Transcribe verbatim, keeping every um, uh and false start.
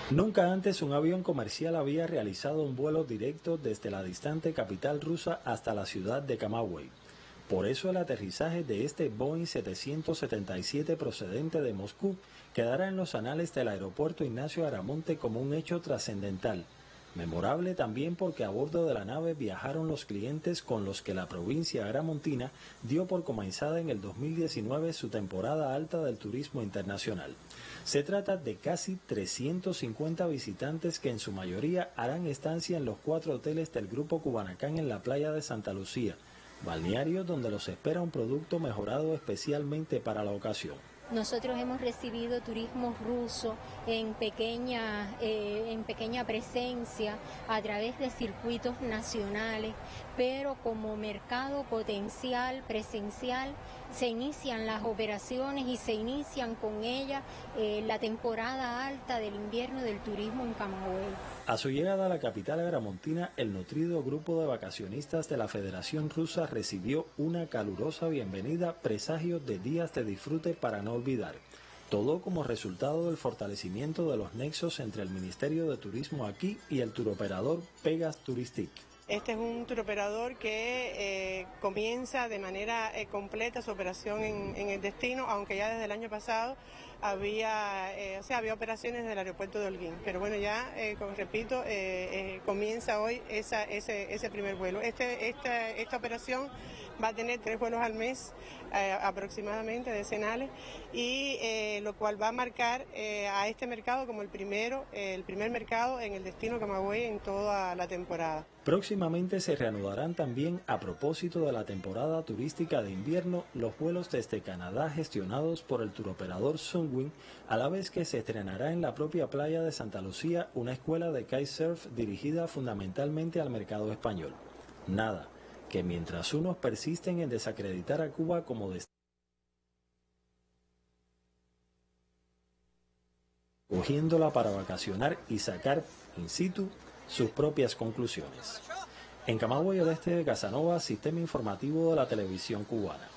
Nunca antes un avión comercial había realizado un vuelo directo desde la distante capital rusa hasta la ciudad de Camagüey. Por eso el aterrizaje de este Boeing setecientos setenta y siete procedente de Moscú quedará en los anales del aeropuerto Ignacio Aramonte como un hecho trascendental. Memorable también porque a bordo de la nave viajaron los clientes con los que la provincia aramontina dio por comenzada en el dos mil diecinueve su temporada alta del turismo internacional. Se trata de casi trescientos cincuenta visitantes que en su mayoría harán estancia en los cuatro hoteles del Grupo Cubanacán en la playa de Santa Lucía, balneario donde los espera un producto mejorado especialmente para la ocasión. Nosotros hemos recibido turismo ruso en pequeña, eh, en pequeña presencia a través de circuitos nacionales, pero como mercado potencial, presencial, se inician las operaciones y se inician con ellas eh, la temporada alta del invierno del turismo en Camagüey. A su llegada a la capital aramontina, el nutrido grupo de vacacionistas de la Federación Rusa recibió una calurosa bienvenida, presagio de días de disfrute para no olvidar. Todo como resultado del fortalecimiento de los nexos entre el Ministerio de Turismo aquí y el turoperador Pegas Touristic. Este es un turoperador que eh, comienza de manera eh, completa su operación en, en el destino, aunque ya desde el año pasado había, eh, o sea, había operaciones del aeropuerto de Holguín. Pero bueno, ya, eh, como repito, eh, eh, comienza hoy esa, ese, ese primer vuelo. Este, esta, esta operación va a tener tres vuelos al mes eh, aproximadamente decenales, y eh, lo cual va a marcar eh, a este mercado como el primero, eh, el primer mercado en el destino Camagüey en toda la temporada. Próximamente se reanudarán también, a propósito de la temporada turística de invierno, los vuelos desde Canadá gestionados por el turoperador Sunwing, a la vez que se estrenará en la propia playa de Santa Lucía una escuela de kitesurf dirigida fundamentalmente al mercado español. Nada, que mientras unos persisten en desacreditar a Cuba como destino, cogiéndola para vacacionar y sacar in situ sus propias conclusiones. En Camagüey Oeste, Casanova, Sistema Informativo de la Televisión Cubana.